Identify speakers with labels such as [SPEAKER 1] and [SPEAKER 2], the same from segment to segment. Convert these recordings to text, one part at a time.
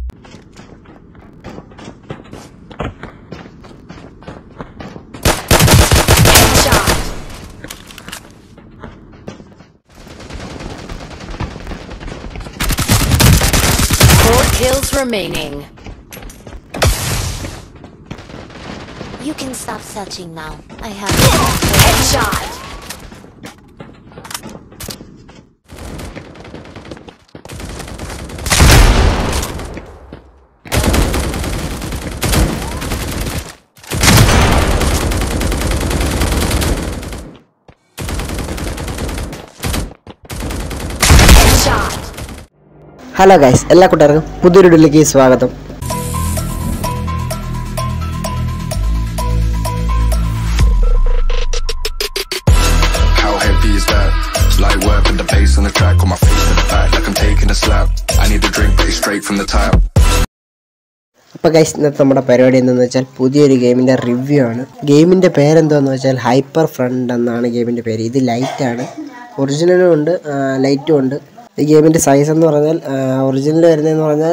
[SPEAKER 1] Kills remaining.
[SPEAKER 2] You can stop searching now. I have
[SPEAKER 1] Headshot.
[SPEAKER 3] Hello guys, എല്ലാ കൂട്ടുകാർക്കും പുതിയൊരു വീഡിയോയിലേക്ക് സ്വാഗതം.
[SPEAKER 4] How heavy is that? Light work with the bass on the track, on my face to the back like I'm taking a slap. I need a drink, but it's straight from the tap.
[SPEAKER 3] അപ്പോൾ guys, ഇന്നത്തെ നമ്മുടെ പരിപാടി എന്താണെന്ന് വെച്ചാൽ പുതിയൊരു ഗെയിമിൻ്റെ review ആണ്. ഗെയിമിൻ്റെ പേരെന്താണെന്ന് വെച്ചാൽ ഹൈപ്പർ ഫ്രണ്ട് എന്നാണ് ഗെയിമിൻ്റെ പേര്. ഇത് ലൈറ്റാണ്, ഒറിജിനലും ഉണ്ട്, ലൈറ്റും ഉണ്ട്. ഈ ഗെയിമിൻ്റെ സൈസ് എന്ന് പറഞ്ഞാൽ ഒറിജിനൽ വരുന്നതെന്ന് പറഞ്ഞാൽ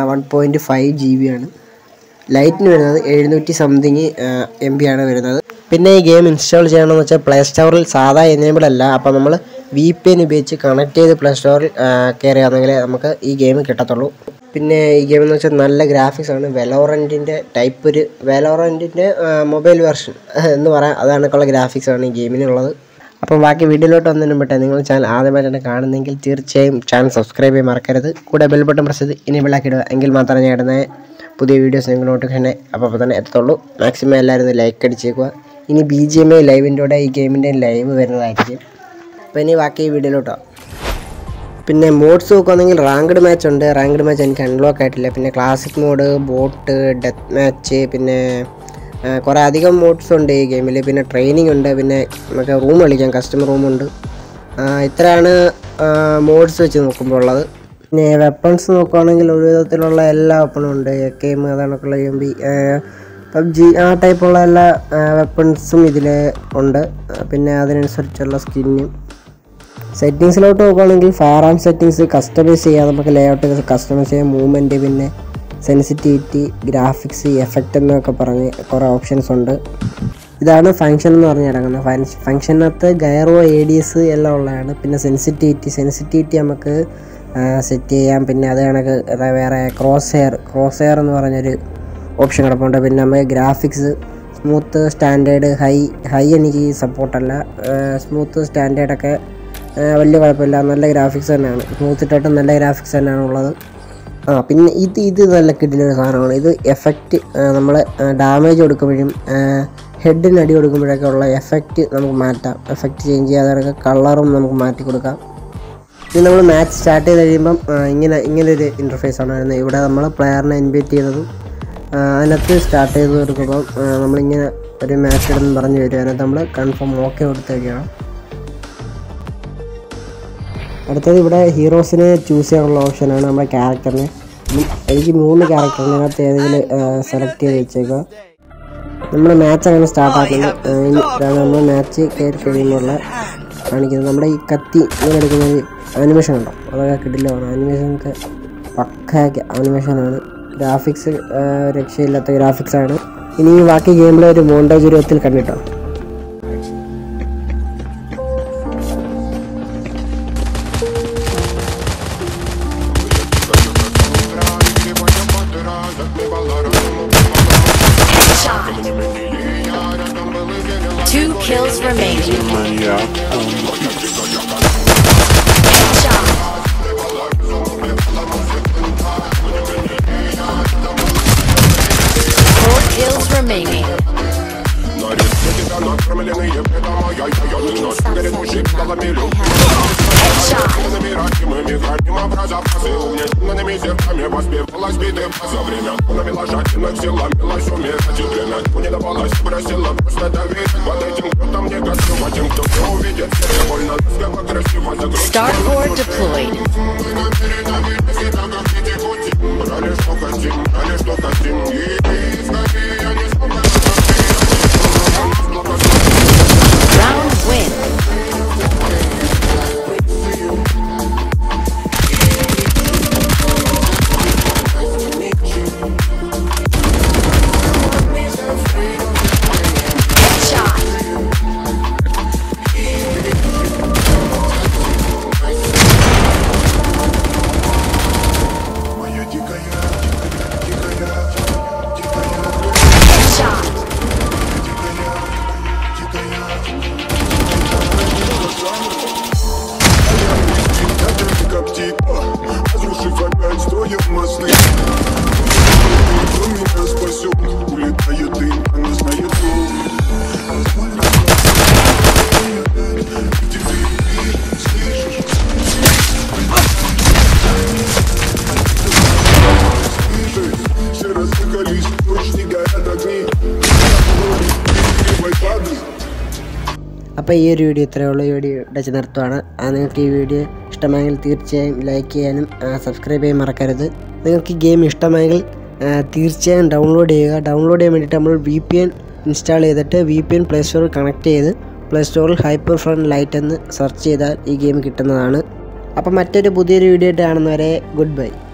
[SPEAKER 3] 1.5 GB ആണ്. ലൈറ്റിന് വരുന്നത് 700 സംതിങ് MB ആണ് വരുന്നത്. പിന്നെ ഈ ഗെയിം ഇൻസ്റ്റാൾ ചെയ്യണമെന്ന് വെച്ചാൽ പ്ലേ സ്റ്റോറിൽ സാധാ എനേബിൾ അല്ല. അപ്പോൾ നമ്മൾ VPN ഉപയോഗിച്ച് കണക്ട് ചെയ്ത് പ്ലേ സ്റ്റോറിൽ കയറിയാണെങ്കിൽ നമുക്ക് ഈ ഗെയിം കിട്ടത്തുള്ളൂ. പിന്നെ ഈ ഗെയിം എന്ന് വെച്ചാൽ നല്ല ഗ്രാഫിക്സ് ആണ്. വെലോറൻറ്റിൻ്റെ ടൈപ്പ് ഒരു വെലോറൻറ്റിൻ്റെ മൊബൈൽ വെർഷൻ എന്ന് പറയാം. അതാണൊക്കെയുള്ള ഗ്രാഫിക്സ് ആണ് ഈ ഗെയിമിനുള്ളത്. അപ്പോൾ ബാക്കി വീഡിയോയിലോട്ട് വന്നതിനും പെട്ടെ നിങ്ങൾ ചാനൽ ആദ്യമായിട്ടാണ് കാണുന്നതെങ്കിൽ തീർച്ചയായും ചാനൽ സബ്സ്ക്രൈബ് ചെയ്യാൻ മറക്കരുത്. കൂടെ ബെൽ ബട്ടൺ പ്രസ് ചെയ്ത് ഇനേബിൾ ആക്കി ഇടുക. എങ്കിൽ മാത്രമേ ഞാൻ ഇടുന്ന പുതിയ വീഡിയോസ് നിങ്ങൾ നോട്ടിഫിക്കേഷൻ അപ്പോൾ തന്നെ എത്തത്തുള്ളൂ. മാക്സിമം എല്ലാവരും ലൈക്ക് അടിച്ചേക്കുക. ഇനി BGMI ലൈവിൻ്റെ കൂടെ ഈ ഗെയിമിൻ്റെ ലൈവ് വരുന്നതായിരിക്കും. അപ്പോൾ ഇനി ബാക്കി വീഡിയോയിലോട്ടോ. പിന്നെ മോഡ്സ് നോക്കുകയാണെങ്കിൽ റാങ്ക്ഡ് മാച്ച് ഉണ്ട്. റാങ്ക്ഡ് മാച്ച് എനിക്ക് അൺലോക്ക് ആയിട്ടില്ല. പിന്നെ classic mode, bot, death match, പിന്നെ കുറേ അധികം മോഡ്സ് ഉണ്ട് ഈ ഗെയിമിൽ. പിന്നെ ട്രെയിനിങ് ഉണ്ട്, പിന്നെ നമുക്ക് റൂം കളിക്കാം, കസ്റ്റമർ റൂമുണ്ട്. ഇത്രയാണ് മോഡ്സ് വെച്ച് നോക്കുമ്പോൾ ഉള്ളത്. പിന്നെ വെപ്പൺസ് നോക്കുകയാണെങ്കിൽ ഒരു വിധത്തിലുള്ള എല്ലാ വെപ്പണും ഉണ്ട്. AK അതാണൊക്കെയുള്ള UMP, PUBG ആ ടൈപ്പുള്ള എല്ലാ വെപ്പൺസും ഇതിൽ ഉണ്ട്. പിന്നെ അതിനനുസരിച്ചുള്ള സ്കിന്നും. സെറ്റിങ്സിലോട്ട് നോക്കുകയാണെങ്കിൽ ഫയർ ആം സെറ്റിങ്സ് കസ്റ്റമൈസ് ചെയ്യാം. നമുക്ക് ലേഔട്ട് കസ്റ്റമൈസ് ചെയ്യാം, മൂവ്മെൻറ്റ്, പിന്നെ സെൻസിറ്റിവിറ്റി, ഗ്രാഫിക്സ്, എഫക്റ്റ് എന്നൊക്കെ പറഞ്ഞ് കുറേ ഓപ്ഷൻസ് ഉണ്ട്. ഇതാണ് ഫങ്ഷൻ എന്ന് പറഞ്ഞ് കിടക്കുന്നത്. ഫങ്ഷനകത്ത് ഗൈറോ, ADS എല്ലാം ഉള്ളതാണ്. പിന്നെ സെൻസിറ്റിവിറ്റി നമുക്ക് സെറ്റ് ചെയ്യാം. പിന്നെ അത് കണക്ക് വേറെ ക്രോസ് ഹെയർ എന്ന് പറഞ്ഞൊരു ഓപ്ഷൻ കിടപ്പുണ്ട്. പിന്നെ നമുക്ക് ഗ്രാഫിക്സ് സ്മൂത്ത്, സ്റ്റാൻഡേർഡ്, ഹൈ എനിക്ക് സപ്പോർട്ടല്ല. സ്മൂത്ത്, സ്റ്റാൻഡേർഡൊക്കെ വലിയ കുഴപ്പമില്ല, നല്ല ഗ്രാഫിക്സ് തന്നെയാണ്. സ്മൂത്ത് ഇട്ടിട്ട് നല്ല ഗ്രാഫിക്സ് തന്നെയാണ് ഉള്ളത്. പിന്നെ ഇത് നല്ല കിടിലൊരു സാധനമാണ്. ഇത് എഫക്റ്റ് നമ്മൾ ഡാമേജ് കൊടുക്കുമ്പോഴും ഹെഡിന് അടി കൊടുക്കുമ്പോഴൊക്കെ ഉള്ള എഫക്റ്റ് നമുക്ക് മാറ്റാം. എഫക്റ്റ് ചേഞ്ച് ചെയ്യാതെ അതൊക്കെ കളറും നമുക്ക് മാറ്റി കൊടുക്കാം. ഇത് നമ്മൾ മാച്ച് സ്റ്റാർട്ട് ചെയ്ത് കഴിയുമ്പം ഇങ്ങനൊരു ഇൻ്റർഫേസാണ് വരുന്നത്. ഇവിടെ നമ്മൾ പ്ലെയറിനെ ഇൻവൈറ്റ് ചെയ്തതും അതിനകത്ത് സ്റ്റാർട്ട് ചെയ്ത് കൊടുക്കുമ്പം നമ്മളിങ്ങനെ ഒരു മാച്ച് ഇടുന്ന് പറഞ്ഞ് വരും. അതിനകത്ത് നമ്മൾ കൺഫേം ഓക്കെ കൊടുത്ത് കഴിയണം. അടുത്തത് ഇവിടെ ഹീറോസിനെ ചൂസ് ചെയ്യാനുള്ള ഓപ്ഷനാണ്. നമ്മുടെ ക്യാരക്ടറിനെ എനിക്ക് 3 ക്യാരക്ടറിനകത്ത് ഏതെങ്കിലും സെലക്ട് ചെയ്ത് വെച്ചേക്കുക. നമ്മൾ മാച്ച് അങ്ങനെ സ്റ്റാർട്ടാക്കുന്നത്. ഇതാണ് നമ്മൾ മാച്ച് കയറി കഴിയുമ്പോഴുള്ള കാണിക്കുന്നത്. നമ്മുടെ ഈ കത്തി ഇങ്ങനെ എടുക്കുന്നൊരു ആനിമേഷൻ ഉണ്ടോ, അതൊക്കെ കിടിലാണ്. ആനിമേഷനൊക്കെ പക്ക ആനിമേഷനാണ്. ഗ്രാഫിക്സ് രക്ഷയില്ലാത്ത ഗ്രാഫിക്സാണ്. ഇനി ബാക്കി ഗെയിമിലെ ഒരു മോണ്ടേജ് രൂപത്തിൽ കണ്ടിട്ടോ.
[SPEAKER 1] Two kills remaining. Four kills remaining. Start board deployed. Round win.
[SPEAKER 5] мимо сны. Кто меня спасет? Улетает дым, она знает дом. Где ты слышишь? Все рассыхались, ночь не горят огни.
[SPEAKER 3] അപ്പോൾ ഈ ഒരു വീഡിയോ ഇത്രയേ ഉള്ളൂ. ഈ വീഡിയോ ഇവിടെ നിർത്തുവാണ്. നിങ്ങൾക്ക് ഈ വീഡിയോ ഇഷ്ടമായെങ്കിൽ തീർച്ചയായും ലൈക്ക് ചെയ്യാനും സബ്സ്ക്രൈബ് ചെയ്യാൻ മറക്കരുത്. നിങ്ങൾക്ക് ഈ ഗെയിം ഇഷ്ടമായെങ്കിൽ തീർച്ചയായും ഡൗൺലോഡ് ചെയ്യുക. ഡൗൺലോഡ് ചെയ്യാൻ വേണ്ടിയിട്ട് നമ്മൾ VPN ഇൻസ്റ്റാൾ ചെയ്തിട്ട് VPN പ്ലേ സ്റ്റോറിൽ കണക്ട് ചെയ്ത് പ്ലേ സ്റ്റോറിൽ ഹൈപ്പർ ഫ്രണ്ട് ലൈറ്റ് എന്ന് സെർച്ച് ചെയ്താൽ ഈ ഗെയിം കിട്ടുന്നതാണ്. അപ്പോൾ മറ്റൊരു പുതിയൊരു വീഡിയോ ആയിട്ട് കാണുന്നവരെ ഗുഡ് ബൈ.